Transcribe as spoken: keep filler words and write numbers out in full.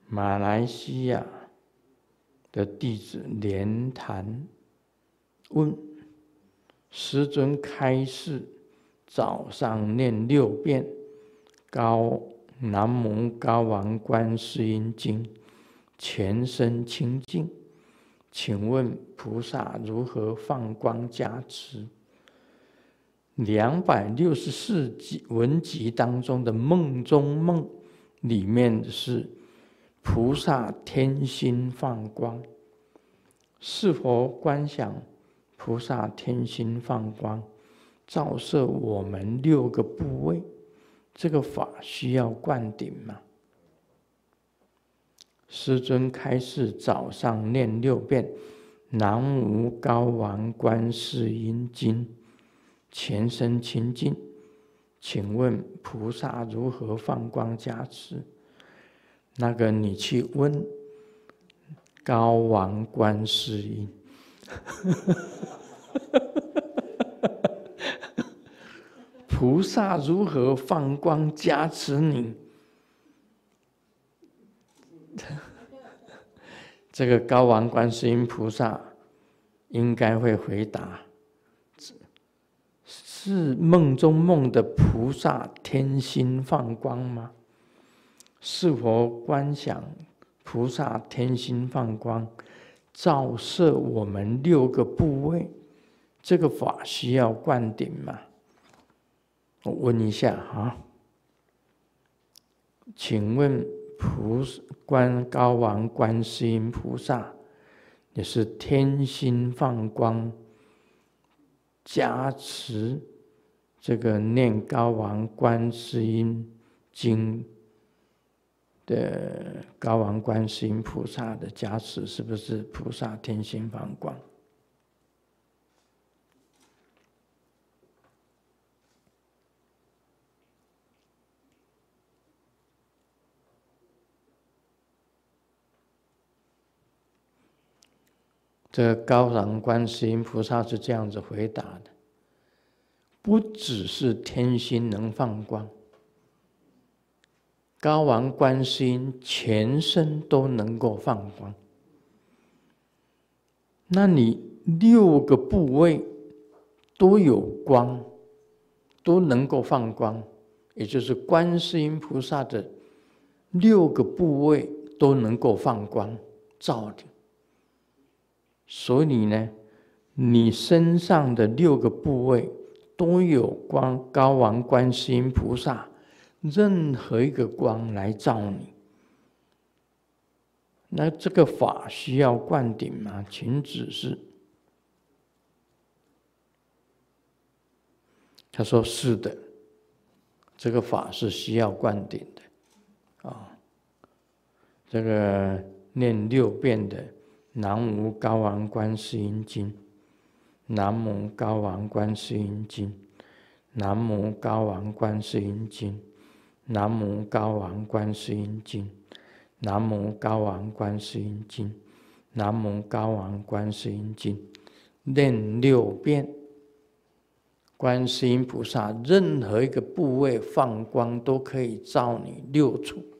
马来西亚的弟子莲潭问：师尊开示，早上念六遍高南无高王观世音经，全身清净。请问菩萨如何放光加持？两百六十四文集当中的梦中梦里面是菩萨天心放光，是否观想菩萨天心放光，照射我们六个部位？这个法需要灌顶吗？师尊开示，早上念六遍南无高王观世音经，全身清净。请问菩萨如何放光加持？那个你去问高王观世音。菩萨如何放光加持你？这个高王观世音菩萨应该会回答：是梦中梦的菩萨天心放光吗？是否观想菩萨天心放光，照射我们六个部位？这个法需要灌顶吗？我问一下啊，请问菩观高王观世音菩萨也是天心放光加持这个念高王观世音经的高王观世音菩萨的加持，是不是菩萨天心放光？这个高王观世音菩萨是这样子回答的：不只是天心能放光，高王观世音全身都能够放光。那你六个部位都有光，都能够放光，也就是观世音菩萨的六个部位都能够放光照你。所以呢，你身上的六个部位都有光，高王观世音菩萨任何一个光来照你。那这个法需要灌顶吗？请指示。他说是的，这个法是需要灌顶的啊。这个念六遍的南无高王观世音经，南无高王观世音经，南无高王观世音经，南无高王观世音经，南无高王观世音经，南无高王观世音经，念六遍。观世音菩萨任何一个部位放光都可以照你六处。